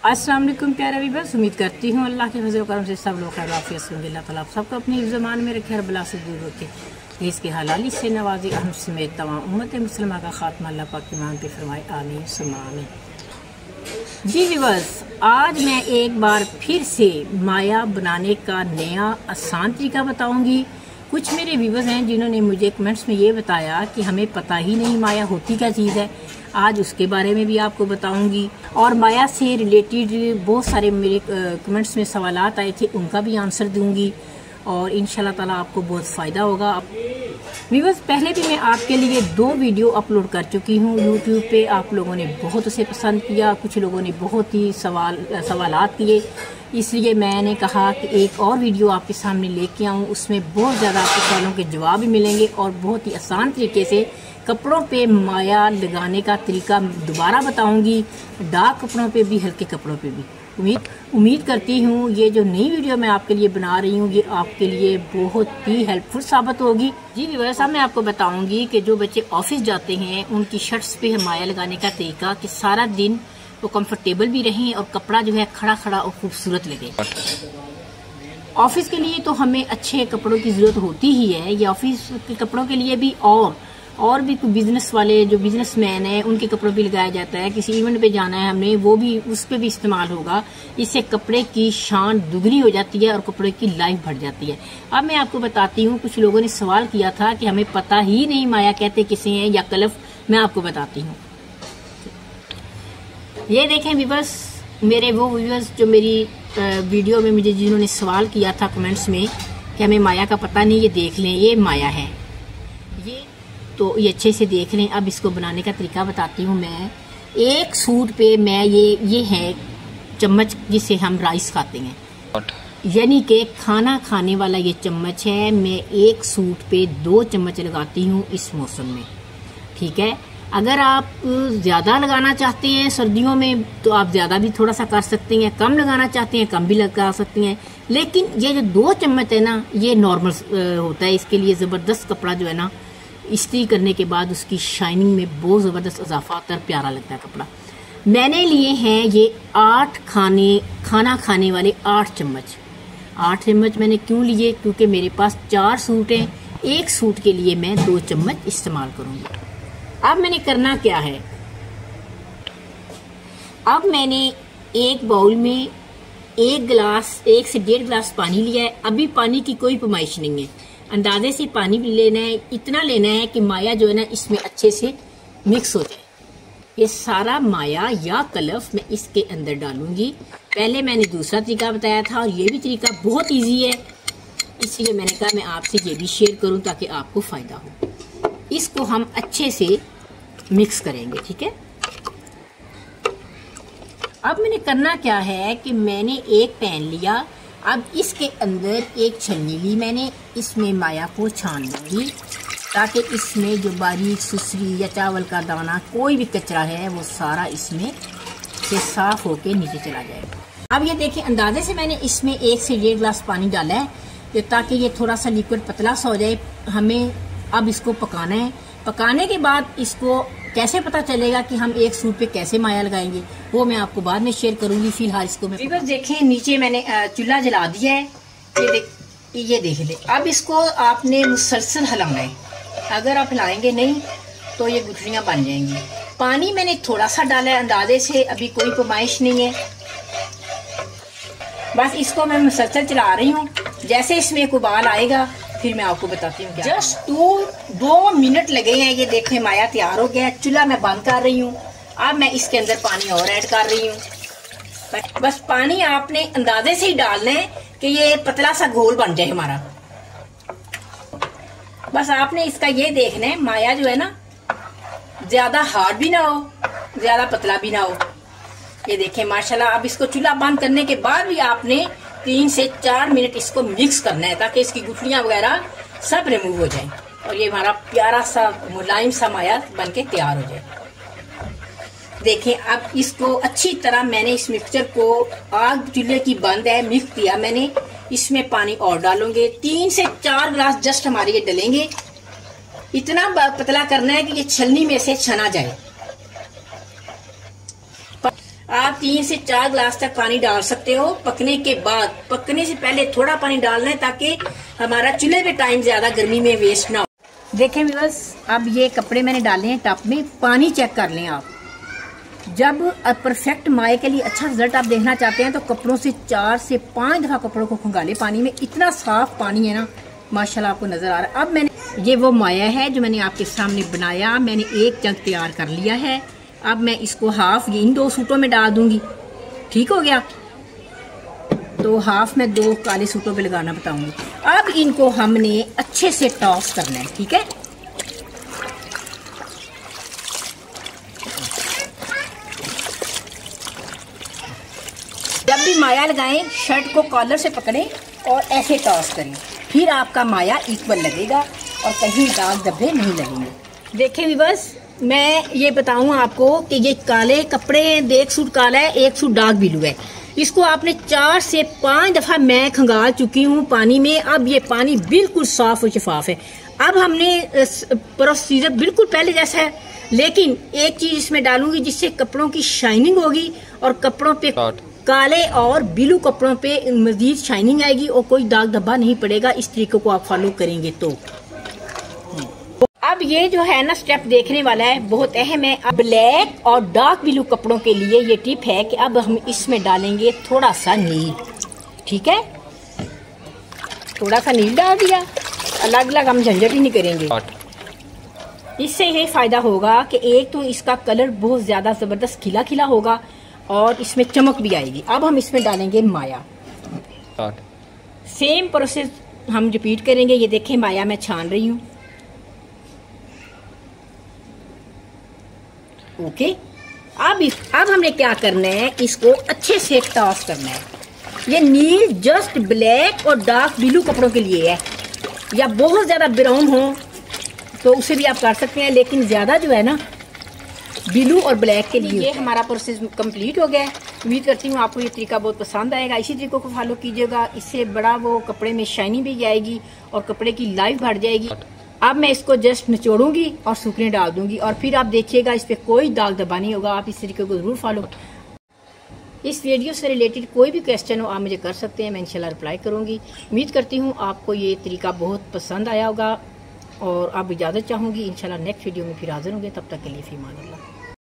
अस्सलाम वालेकुम प्यारे व्यूअर्स, उम्मीद करती हूँ अल्लाह के फजल करम से सब लोग खैर आफियत से होंगे। अल्लाह ताला आप सबको अपनी ज़मान में रखे, हर बला से दूर रखे, इसके हलाली से नवाजी, हम समेत तमाम उम्मत मुस्लिमा का खात्मा अल्लाह पाक के ईमान पे फरमाए, आमीन सुम्मा आमीन। जी व्यूअर्स, आज मैं एक बार फिर से माया बनाने का नया आसान तरीका बताऊँगी। कुछ मेरे व्यूअर्स हैं जिन्होंने मुझे कमेंट्स में ये बताया कि हमें पता ही नहीं माया होती क्या चीज़ है। आज उसके बारे में भी आपको बताऊंगी और माया से रिलेटेड बहुत सारे मेरे कमेंट्स में सवालात आए थे, उनका भी आंसर दूंगी और इंशाल्लाह ताला आपको बहुत फ़ायदा होगा। व्यूअर्स, पहले भी मैं आपके लिए 2 वीडियो अपलोड कर चुकी हूँ यूट्यूब पे। आप लोगों ने बहुत उसे पसंद किया, कुछ लोगों ने बहुत ही सवालात किए, इसलिए मैंने कहा कि एक और वीडियो आपके सामने लेके आऊँ। उसमें बहुत ज़्यादा आपके सवालों के जवाब भी मिलेंगे और बहुत ही आसान तरीके से कपड़ों पे माया लगाने का तरीका दोबारा बताऊंगी, डार्क कपड़ों पे भी, हल्के कपड़ों पे भी। उम्मीद करती हूँ ये जो नई वीडियो मैं आपके लिए बना रही हूँ ये आपके लिए बहुत ही हेल्पफुल साबित होगी। जी व्यूअर्स, अब मैं आपको बताऊंगी कि जो बच्चे ऑफिस जाते हैं उनकी शर्ट्स पे माया लगाने का तरीका कि सारा दिन वो कंफर्टेबल भी रहें और कपड़ा जो है खड़ा खड़ा और खूबसूरत लगे। ऑफिस के लिए तो हमें अच्छे कपड़ों की जरूरत होती ही है, ये ऑफिस के कपड़ों के लिए भी और भी बिजनेस वाले जो बिजनेसमैन हैं उनके कपड़ों भी लगाया जाता है। किसी इवेंट पे जाना है हमने, वो भी उस पे भी इस्तेमाल होगा। इससे कपड़े की शान दुगनी हो जाती है और कपड़े की लाइफ बढ़ जाती है। अब मैं आपको बताती हूँ, कुछ लोगों ने सवाल किया था कि हमें पता ही नहीं माया कहते किसे हैं या कलफ। मैं आपको बताती हूँ, ये देखें व्यूअर्स, मेरे वो व्यूअर्स जो मेरी वीडियो में मुझे जिन्होंने सवाल किया था कमेंट्स में कि हमें माया का पता नहीं, ये देख लें, ये माया है ये, तो ये अच्छे से देख लें। अब इसको बनाने का तरीका बताती हूँ मैं। एक सूट पे मैं ये है चम्मच जिससे हम राइस खाते हैं, यानी कि खाना खाने वाला ये चम्मच है। मैं एक सूट पे 2 चम्मच लगाती हूँ इस मौसम में, ठीक है। अगर आप ज़्यादा लगाना चाहते हैं सर्दियों में तो आप ज़्यादा भी थोड़ा सा कर सकते हैं, कम लगाना चाहते हैं कम भी लगा सकते हैं। लेकिन ये जो 2 चम्मच है ना, ये नॉर्मल होता है। इसके लिए ज़बरदस्त कपड़ा जो है ना, इस्त्री करने के बाद उसकी शाइनिंग में बहुत ज़बरदस्त इजाफा आता है, प्यारा लगता है कपड़ा। मैंने लिए हैं ये 8 खाना खाने वाले 8 चम्मच। 8 चम्मच मैंने क्यों लिए? क्योंकि मेरे पास 4 सूट हैं, एक सूट के लिए मैं 2 चम्मच इस्तेमाल करूँगी। अब मैंने करना क्या है, अब मैंने एक बाउल में 1 से 1.5 गिलास पानी लिया है। अभी पानी की कोई पैमाइश नहीं है, अंदाजे से पानी भी लेना है। इतना लेना है कि माया जो है ना इसमें अच्छे से मिक्स हो जाए। ये सारा माया या कलफ मैं इसके अंदर डालूंगी। पहले मैंने दूसरा तरीका बताया था और ये भी तरीका बहुत इजी है, इसलिए मैंने कहा मैं आपसे ये भी शेयर करूं ताकि आपको फायदा हो। इसको हम अच्छे से मिक्स करेंगे, ठीक है। अब मैंने करना क्या है कि मैंने एक पैन लिया, अब इसके अंदर एक छन्नी ली मैंने, इसमें माया को छान लूंगी ताकि इसमें जो बारीक सुसरी या चावल का दाना कोई भी कचरा है वो सारा इसमें से साफ होके नीचे चला जाएगा। अब ये देखिए, अंदाजे से मैंने इसमें 1 से 1.5 गिलास पानी डाला है ताकि ये थोड़ा सा लिक्विड पतला सा हो जाए। हमें अब इसको पकाना है। पकाने के बाद इसको कैसे पता चलेगा कि हम एक सूट पे कैसे माया लगाएंगे वो मैं आपको बाद में शेयर करूंगी। फिलहाल इसको मैं बस देखें, नीचे मैंने चूल्हा जला दिया है, ये देख ले। अब इसको आपने मुसलसल हिलाना है, अगर आप हिलाएंगे नहीं तो ये गुठलियां बन जाएंगी। पानी मैंने थोड़ा सा डाला है अंदाजे से, अभी कोई पैमाइश नहीं है। बस इसको मैं मुसलसल चला रही हूँ। जैसे इसमें एक उबाल आएगा फिर मैं आपको बताती हूँ। जस्ट 2 मिनट लगे हैं, ये देखें माया तैयार हो गया है। चूल्हा मैं बंद कर रही हूँ। अब मैं इसके अंदर पानी और ऐड कर रही हूँ। बस पानी आपने अंदाजे से ही डालना है कि ये पतला सा घोल बन जाए हमारा। बस आपने इसका ये देखना है, माया जो है ना ज्यादा हार्ड भी ना हो, ज्यादा पतला भी ना हो। ये देखें माशाल्लाह। अब इसको चूल्हा बंद करने के बाद भी आपने 3 से 4 मिनट इसको मिक्स करना है ताकि इसकी गुठलियां वगैरह सब रिमूव हो जाए और ये हमारा प्यारा सा मुलायम सा माया बनके तैयार हो जाए। देखें, अब इसको अच्छी तरह मैंने इस मिक्सचर को, आग चूल्हे की बंद है, मिक्स किया मैंने। इसमें पानी और डालूंगे, 3 से 4 गिलास जस्ट हमारे ये डलेंगे। इतना पतला करना है कि ये छलनी में से छना जाए। आप 3 से 4 गिलास तक पानी डाल सकते हो पकने के बाद। पकने से पहले थोड़ा पानी डालना है ताकि हमारा चूल्हे पे टाइम ज्यादा गर्मी में वेस्ट ना हो। देखें बस, अब ये कपड़े मैंने डाले हैं टब में। पानी चेक कर लें आप। जब परफेक्ट माए के लिए अच्छा रिजल्ट आप देखना चाहते हैं तो कपड़ों से 4 से 5 दफा कपड़ों को खंगाले पानी में। इतना साफ पानी है ना, माशाल्लाह आपको नजर आ रहा है। अब मैंने ये वो माया है जो मैंने आपके सामने बनाया। मैंने एक जग तैयार कर लिया है। अब मैं इसको हाफ इन 2 सूटों में डाल दूंगी। ठीक हो गया, तो हाफ मैं 2 काले सूटों पे लगाना बताऊंगी। अब इनको हमने अच्छे से टॉस करना है। ठीक है, जब भी माया लगाएं शर्ट को कॉलर से पकड़ें और ऐसे टॉस करें, फिर आपका माया इक्वल लगेगा और कहीं दाग धब्बे नहीं लगेंगे। देखें भी बस, मैं ये बताऊं आपको कि ये काले कपड़े, एक सूट काला है, एक सूट डार्क ब्लू है। इसको आपने 4 से 5 दफा मैं खंगाल चुकी हूँ पानी में। अब ये पानी बिल्कुल साफ और शफाफ है। अब हमने प्रोसीजर बिल्कुल पहले जैसा है, लेकिन एक चीज इसमें डालूंगी जिससे कपड़ों की शाइनिंग होगी और कपड़ों पे काले और ब्लू कपड़ों पे मजीद शाइनिंग आएगी और कोई दाग धब्बा नहीं पड़ेगा। इस तरीके को आप फॉलो करेंगे तो अब ये जो है ना स्टेप देखने वाला है, बहुत अहम है। अब ब्लैक और डार्क ब्लू कपड़ों के लिए ये टिप है कि अब हम इसमें डालेंगे थोड़ा सा नील। ठीक है, थोड़ा सा नील डाल दिया, अलग अलग हम झंझट ही नहीं करेंगे। इससे ये फायदा होगा कि एक तो इसका कलर बहुत ज्यादा जबरदस्त खिला खिला होगा और इसमें चमक भी आएगी। अब हम इसमें डालेंगे माया। सेम प्रोसेस हम रिपीट करेंगे। ये देखें, माया मैं छान रही हूँ। ओके, अब हमने क्या करना है, इसको अच्छे से टॉस करना है। ये नील जस्ट ब्लैक और डार्क ब्लू कपड़ों के लिए है, या बहुत ज्यादा ब्राउन हो तो उसे भी आप कर सकते हैं, लेकिन ज्यादा जो है ना ब्लू और ब्लैक के लिए। ये हमारा प्रोसेस कंप्लीट हो गया है। उम्मीद करती हूँ आपको ये तरीका बहुत पसंद आएगा। इसी तरीके को फॉलो कीजिएगा, इससे बड़ा वो कपड़े में शाइनिंग भी आएगी और कपड़े की लाइफ बढ़ जाएगी। अब मैं इसको जस्ट निचोड़ूंगी और सूखने डाल दूंगी और फिर आप देखिएगा इस पे कोई दाग धब्बा नहीं होगा। आप इस तरीके को जरूर फॉलो। इस वीडियो से रिलेटेड कोई भी क्वेश्चन हो आप मुझे कर सकते हैं, मैं इंशाल्लाह रिप्लाई करूंगी। उम्मीद करती हूँ आपको ये तरीका बहुत पसंद आया होगा और अब इजाजत चाहूंगी। इंशाल्लाह नेक्स्ट वीडियो में फिर हाजिर होंगे। तब तक के लिए फी अमान अल्लाह।